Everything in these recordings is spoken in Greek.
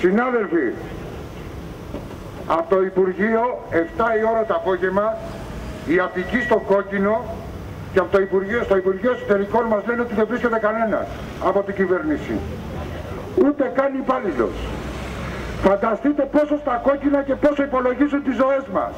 Συνάδελφοι, από το Υπουργείο 7 η ώρα το απόγευμα η Αττική στο κόκκινο και από το στο Υπουργείο Εσωτερικών μας λένε ότι δεν βρίσκεται κανένας από την κυβέρνηση. Ούτε καν υπάλληλος. Φανταστείτε πόσο στα κόκκινα και πόσο υπολογίζουν τις ζωές μας.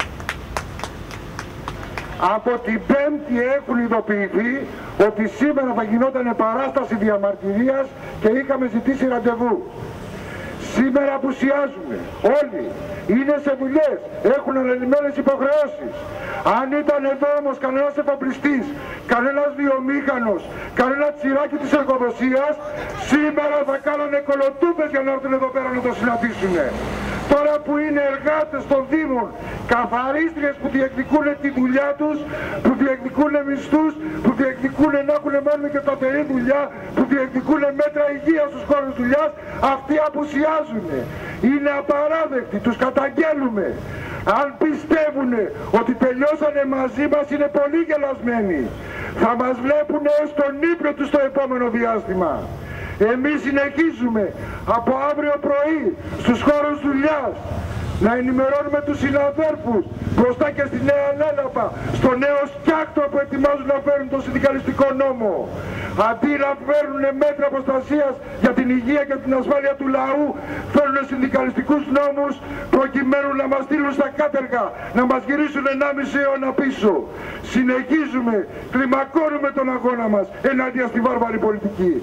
Από την Πέμπτη έχουν ειδοποιηθεί ότι σήμερα θα γινόταν παράσταση διαμαρτυρίας και είχαμε ζητήσει ραντεβού. Σήμερα απουσιάζουν όλοι, είναι σε δουλειές, έχουν αναλυμένες υποχρεώσεις. Αν ήταν εδώ όμως κανένας εφοπλιστής, κανένας βιομήχανος, κανένα τσιράκι της εργοδοσίας, σήμερα θα κάνανε κολοτούμπες για να έρθουν εδώ πέρα να το συναντήσουν. Τώρα που είναι εργάτες των Δήμων, καθαρίστριες που διεκδικούν τη δουλειά τους, που διεκδικούν μισθούς, που διεκδικούν να έχουν μόνο και σταθερή δουλειά, που διεκδικούν μέτρα υγείας στους χώρους δουλειάς, αυτοί απουσιάζουν. Είναι απαράδεκτοι, τους καταγγέλουμε. Αν πιστεύουν ότι τελειώσανε μαζί μας είναι πολύ γελασμένοι. Θα μας βλέπουν στον ύπνο τους στο επόμενο διάστημα. Εμείς συνεχίζουμε από αύριο πρωί στους χώρους δουλειάς να ενημερώνουμε τους συναδέρφους μπροστά και στη Νέα Λέλαπα, στο νέο σκιάκτο που ετοιμάζουν να φέρουν το συνδικαλιστικό νόμο. Αντί να φέρουν μέτρα προστασίας για την υγεία και την ασφάλεια του λαού, φέρουν συνδικαλιστικούς νόμους προκειμένου να μας στείλουν στα κάτεργα, να μας γυρίσουν 1,5 αιώνα πίσω. Συνεχίζουμε, κλιμακώνουμε τον αγώνα μας ενάντια στη βάρβαρη πολιτική.